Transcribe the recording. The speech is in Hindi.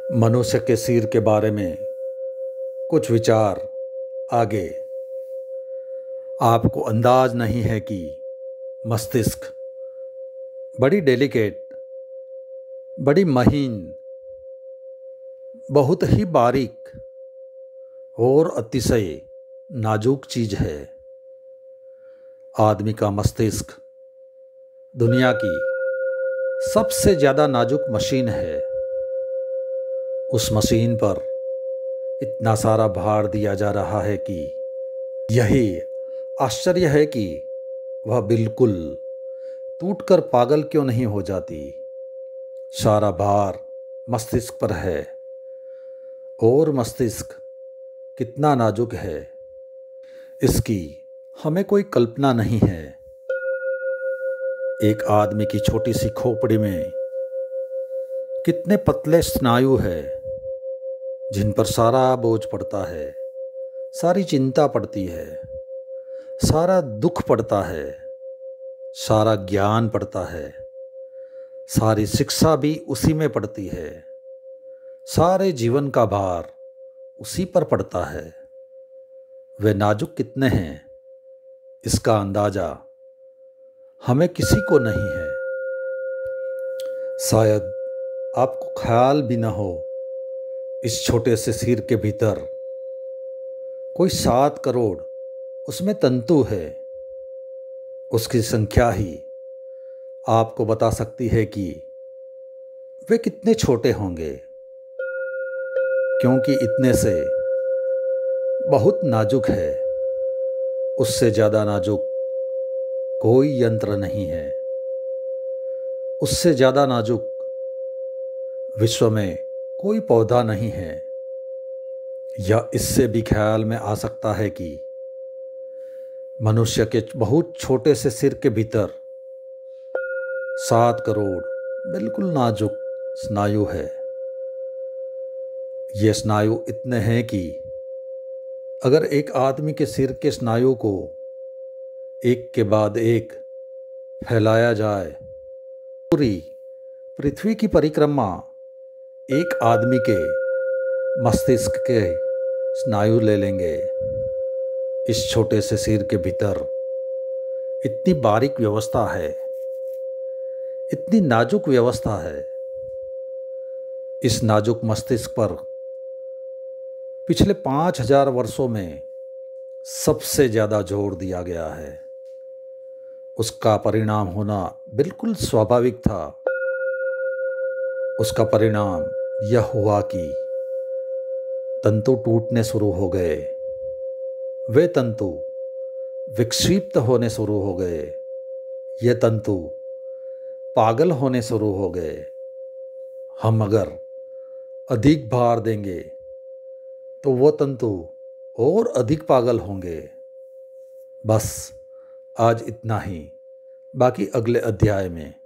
मनुष्य के सिर के बारे में कुछ विचार आगे। आपको अंदाज नहीं है कि मस्तिष्क बड़ी डेलिकेट, बड़ी महीन, बहुत ही बारीक और अतिशय नाजुक चीज़ है। आदमी का मस्तिष्क दुनिया की सबसे ज़्यादा नाजुक मशीन है। उस मशीन पर इतना सारा भार दिया जा रहा है कि यही आश्चर्य है कि वह बिल्कुल टूटकर पागल क्यों नहीं हो जाती। सारा भार मस्तिष्क पर है और मस्तिष्क कितना नाजुक है, इसकी हमें कोई कल्पना नहीं है। एक आदमी की छोटी सी खोपड़ी में कितने पतले स्नायु है जिन पर सारा बोझ पड़ता है, सारी चिंता पड़ती है, सारा दुख पड़ता है, सारा ज्ञान पड़ता है, सारी शिक्षा भी उसी में पड़ती है, सारे जीवन का भार उसी पर पड़ता है। वे नाजुक कितने हैं इसका अंदाज़ा हमें किसी को नहीं है। शायद आपको ख्याल भी न हो, इस छोटे से सिर के भीतर कोई 7 करोड़ उसमें तंतु है। उसकी संख्या ही आपको बता सकती है कि वे कितने छोटे होंगे, क्योंकि इतने से बहुत नाजुक है। उससे ज़्यादा नाजुक कोई यंत्र नहीं है। उससे ज़्यादा नाजुक विश्व में कोई पौधा नहीं है। या इससे भी ख्याल में आ सकता है कि मनुष्य के बहुत छोटे से सिर के भीतर 7 करोड़ बिल्कुल नाजुक स्नायु है। ये स्नायु इतने हैं कि अगर एक आदमी के सिर के स्नायु को एक के बाद एक फैलाया जाए, पूरी पृथ्वी की परिक्रमा एक आदमी के मस्तिष्क के स्नायु ले लेंगे। इस छोटे से सिर के भीतर इतनी बारीक व्यवस्था है, इतनी नाजुक व्यवस्था है। इस नाजुक मस्तिष्क पर पिछले 5000 वर्षों में सबसे ज़्यादा जोर दिया गया है। उसका परिणाम होना बिल्कुल स्वाभाविक था। उसका परिणाम यह हुआ कि तंतु टूटने शुरू हो गए, वे तंतु विक्षिप्त होने शुरू हो गए, ये तंतु पागल होने शुरू हो गए। हम अगर अधिक भार देंगे तो वो तंतु और अधिक पागल होंगे। बस आज इतना ही, बाकी अगले अध्याय में।